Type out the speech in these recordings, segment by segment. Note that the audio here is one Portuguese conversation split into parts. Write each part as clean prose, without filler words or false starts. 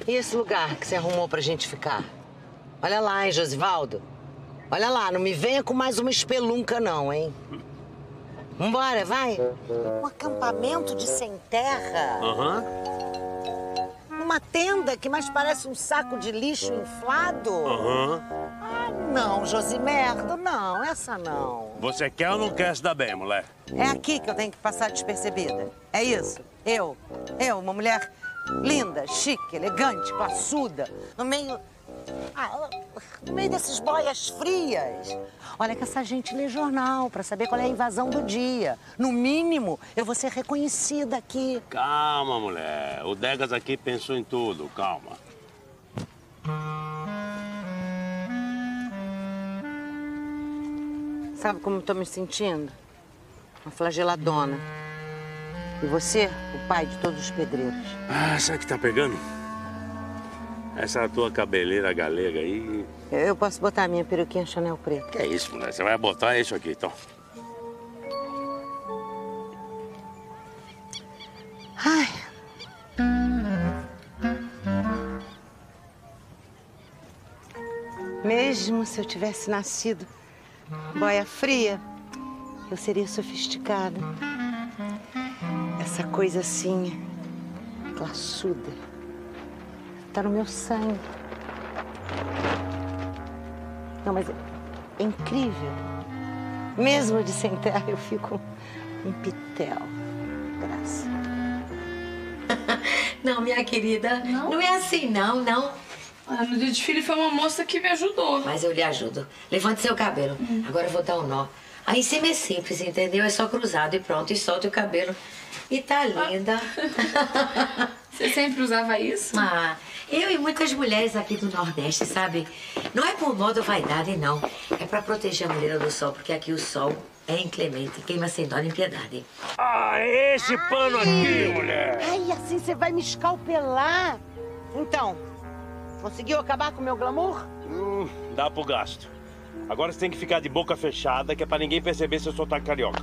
E esse lugar que você arrumou pra gente ficar? Olha lá, hein, Josivaldo? Olha lá, não me venha com mais uma espelunca, não, hein? Vambora, vai. Um acampamento de sem terra. Aham. Uma tenda que mais parece um saco de lixo inflado. Aham. Ah, não, Josimerdo, não, essa não. Você quer ou não quer se dar bem, mulher? É aqui que eu tenho que passar despercebida. É isso. Eu, uma mulher linda, chique, elegante, classuda, no meio desses boias frias. Olha que essa gente lê jornal pra saber qual é a invasão do dia. No mínimo, eu vou ser reconhecida aqui. Calma, mulher. O Degas aqui pensou em tudo. Calma. Sabe como eu tô me sentindo? Uma flageladona. E você, o pai de todos os pedreiros. Ah, sabe o que tá pegando? Essa tua cabeleira galega aí... Eu posso botar a minha peruquinha Chanel preta. Que é isso, mulher? Você vai botar isso aqui, então. Ai. Mesmo se eu tivesse nascido boia fria, eu seria sofisticada. Essa coisa assim, classuda, tá no meu sangue. Não, mas é incrível. Mesmo de sem terra, eu fico um pitel. Graça. Não, minha querida, não é assim, não. Ah, no dia de desfile foi uma moça que me ajudou. Mas eu lhe ajudo. Levante seu cabelo. Agora eu vou dar um nó. Aí em cima é simples, entendeu? É só cruzado e pronto. E solta o cabelo. E tá linda. Você sempre usava isso? Ah, eu e muitas mulheres aqui do Nordeste, sabe? Não é por moda ou vaidade, não. É pra proteger a mulher do sol, porque aqui o sol é inclemente, queima sem dó nem piedade. Ah, esse pano aqui, mulher! Ai, assim você vai me escalpelar. Então, conseguiu acabar com o meu glamour? Dá pro gasto. Agora você tem que ficar de boca fechada, que é pra ninguém perceber seu sotaque carioca.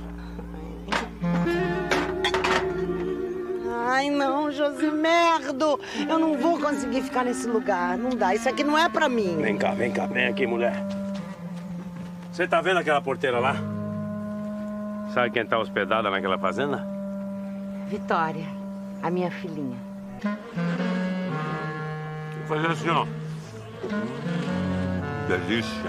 Ai, não, Josimerdo. Eu não vou conseguir ficar nesse lugar. Não dá. Isso aqui não é pra mim. Vem cá, vem aqui, mulher. Você tá vendo aquela porteira lá? Sabe quem tá hospedada naquela fazenda? Vitória, a minha filhinha. Vou fazer assim, ó. Delícia.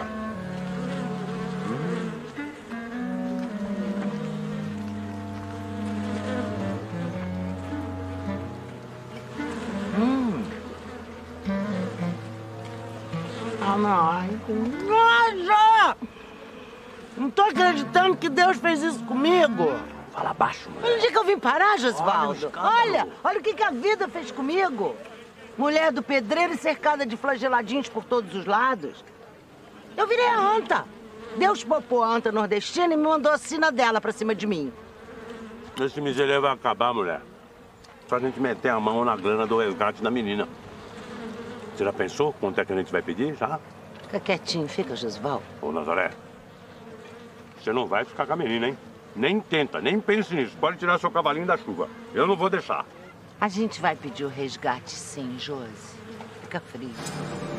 Ai, que nojo! Não tô acreditando que Deus fez isso comigo. Fala baixo, mulher. Onde é que eu vim parar, Josivaldo? Olha o que a vida fez comigo. Mulher do pedreiro e cercada de flageladinhos por todos os lados. Eu virei a anta. Deus popou a anta nordestina e me mandou a sina dela pra cima de mim. Esse miséria vai acabar, mulher. Só a gente meter a mão na grana do resgate da menina. Você já pensou quanto é que a gente vai pedir, já? Fica quietinho, fica, Josivaldo. Ô, Nazaré, você não vai ficar com a menina, hein? Nem tenta, nem pense nisso. Pode tirar seu cavalinho da chuva. Eu não vou deixar. A gente vai pedir o resgate sim, Josi. Fica frio.